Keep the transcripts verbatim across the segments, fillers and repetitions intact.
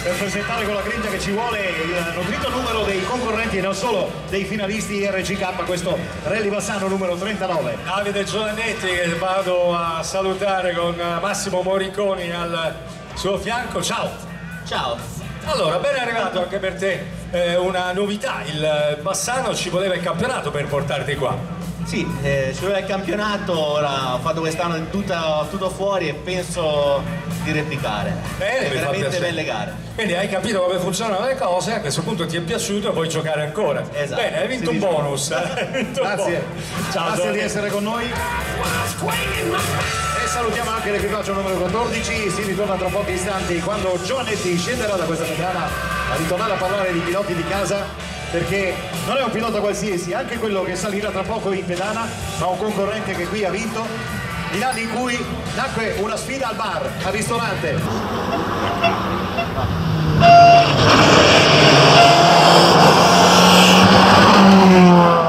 per presentare con la grinta che ci vuole il nutrito numero dei concorrenti e non solo dei finalisti R C K, questo Rally Bassano numero trentanove. Davide Giovannetti, che vado a salutare con Massimo Moriconi al suo fianco. Ciao! Ciao! Allora, ben arrivato anche per te eh, una novità, il Bassano ci voleva il campionato per portarti qua. Sì, eh, ci voleva il campionato, ora ho fatto quest'anno tutto, tutto fuori e penso di replicare. Bene, è veramente belle gare. Quindi hai capito come funzionano le cose, a questo punto ti è piaciuto e vuoi giocare ancora. Esatto. Bene, hai vinto un bonus. Hai vinto Grazie, un bonus. Ciao, grazie di essere con noi. E salutiamo anche l'equipaggio numero quattordici, si ritorna tra pochi istanti quando Giovannetti scenderà da questa pedana a ritornare a parlare di piloti di casa, perché non è un pilota qualsiasi, anche quello che salirà tra poco in pedana, ma un concorrente che qui ha vinto in anni in cui nacque una sfida al bar, al ristorante.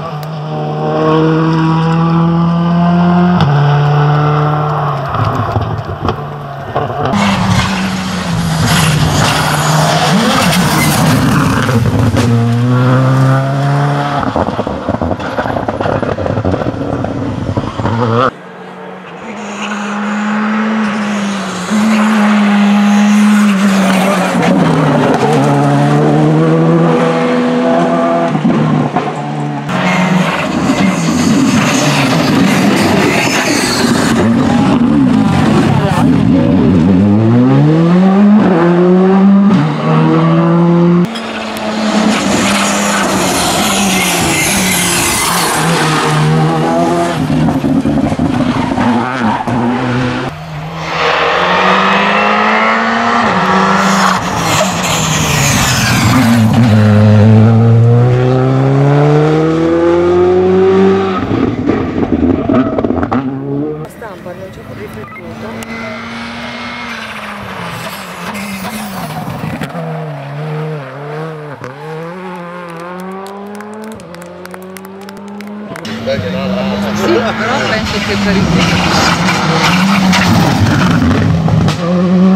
Sì, però penso che per il